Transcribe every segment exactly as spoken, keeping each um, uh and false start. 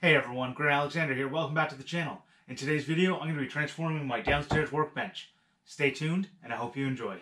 Hey everyone, Grant Alexander here. Welcome back to the channel. In today's video, I'm going to be transforming my downstairs workbench. Stay tuned, and I hope you enjoy.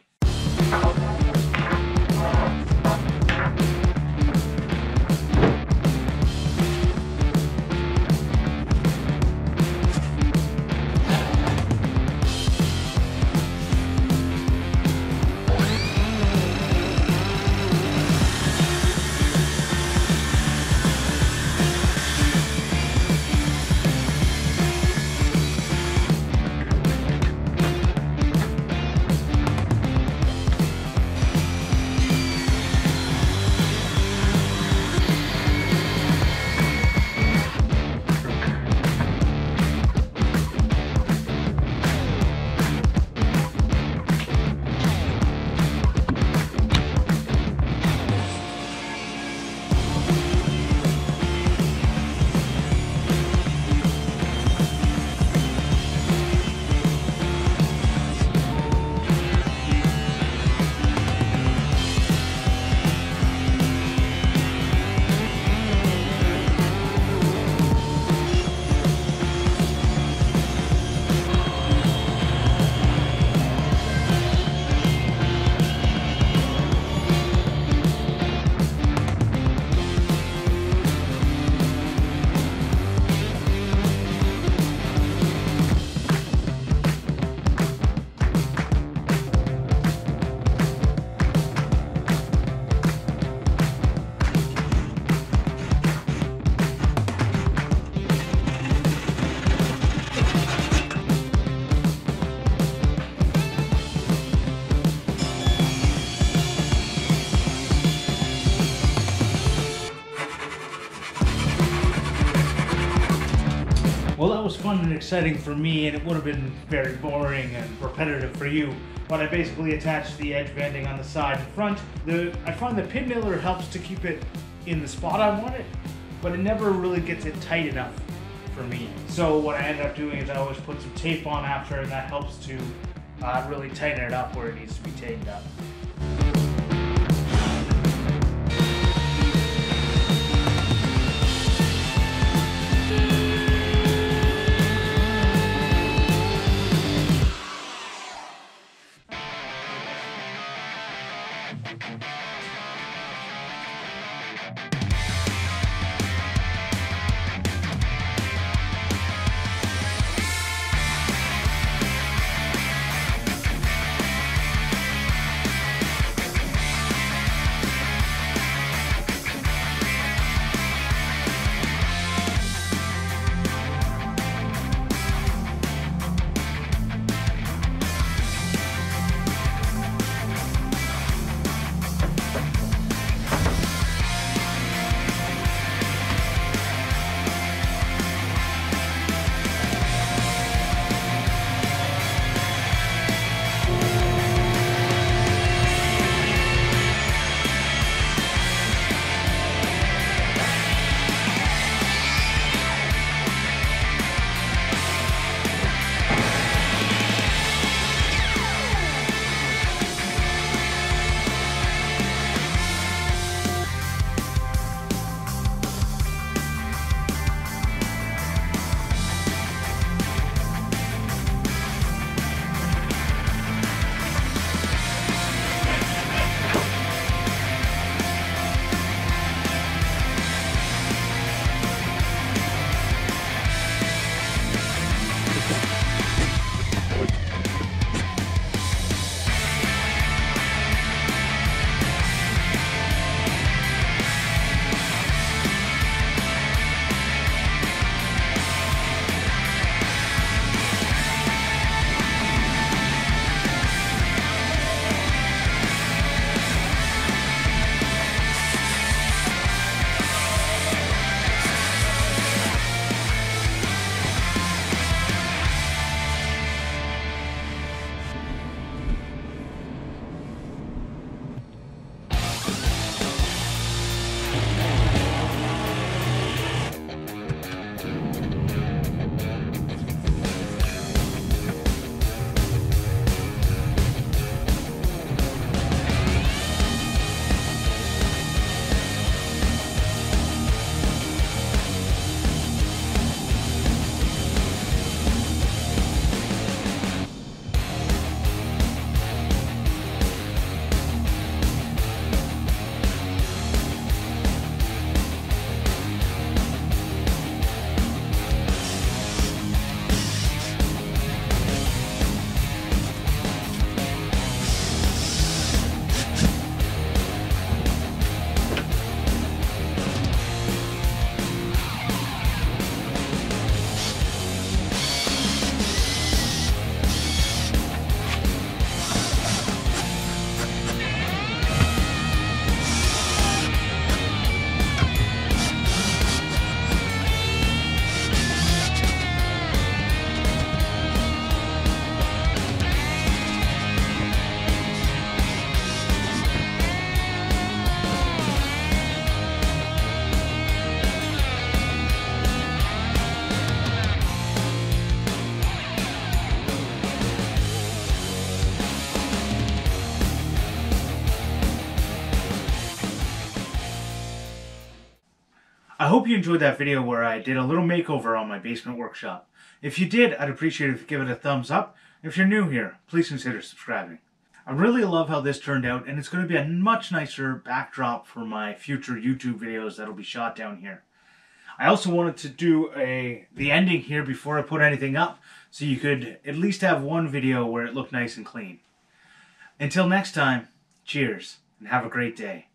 Well, that was fun and exciting for me, and it would have been very boring and repetitive for you. But I basically attached the edge banding on the side and front. The, I find the pin nailer helps to keep it in the spot I want it, but it never really gets it tight enough for me. So what I end up doing is I always put some tape on after, and that helps to uh, really tighten it up where it needs to be tightened up. I hope you enjoyed that video where I did a little makeover on my basement workshop. If you did, I'd appreciate it if you give it a thumbs up. If you're new here, please consider subscribing. I really love how this turned out, and it's going to be a much nicer backdrop for my future YouTube videos that'll be shot down here. I also wanted to do a the ending here before I put anything up, so you could at least have one video where it looked nice and clean. Until next time, cheers, and have a great day.